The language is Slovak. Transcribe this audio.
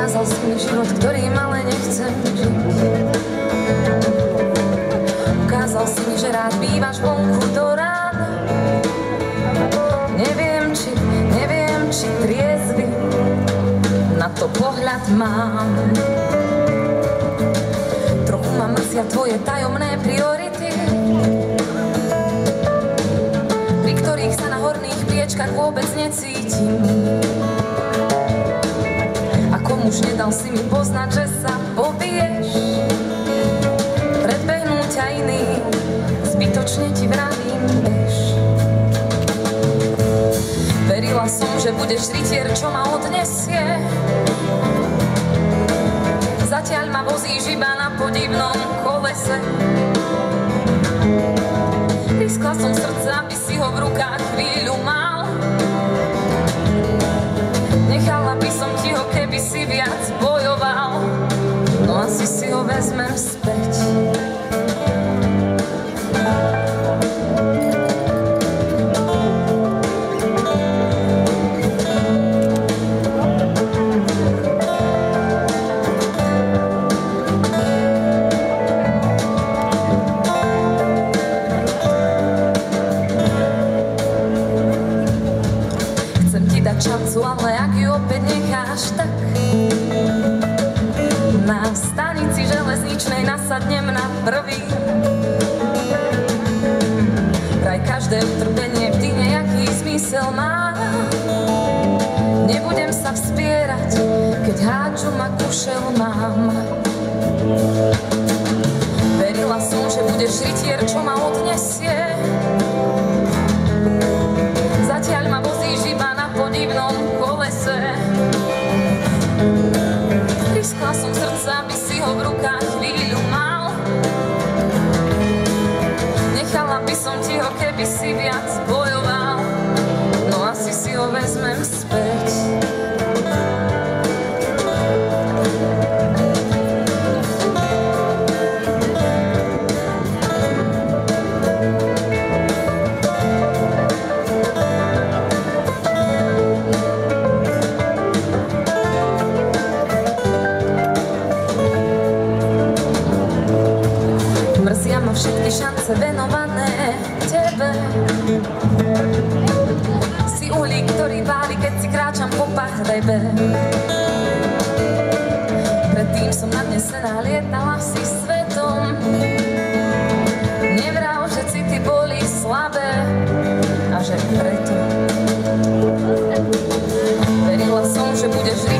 Ukázal si mi život, ktorým ale nechcem žiť. Ukázal si mi, že rád bývaš vonku do rána. Neviem, či triezvy na to pohľad mám. Trochu ma mrzia tvoje tajomné priority, pri ktorých sa na horných priečkach vôbec necítim. Už nedal si mi poznať, že sa pobiješ. Predbehnú ťa iný, zbytočne ti vravím, bež. Verila som, že budeš rytier, čo ma odnesie. Zatiaľ ma vozíš iba na podivnom kolese. Riskla som srdce, aby si ho v rukách chvíľu mal. Nechala by som ti ho, keby si viac bojoval. No asi si ho vezmem späť. Chcem ti dať šancu, ale ak ju opäť necháš, tak na stanici železničnej nasadnem na prvý. Vraj každé utrpenie vždy nejaký zmysel má. Nebudem sa vspierať, keď hádžu ma kušel mám. Verila som, že budeš rytier, čo ma odnesie. Zatiaľ ma vozíš iba na podivnom kolese. Riskla som srdce, aby si ho v rukách chvíľu mal. Nechala by som ti ho, keby si viac bojoval. No asi si ho vezmem späť. Mrzia ma všetky šance venované tebe. Si uhlík, ktorý páli, keď si kráčam po pahrebe. Predtým som nadnesená, lietala si svetom. Nevrav, že city boli slabé a že preto verila som, že budeš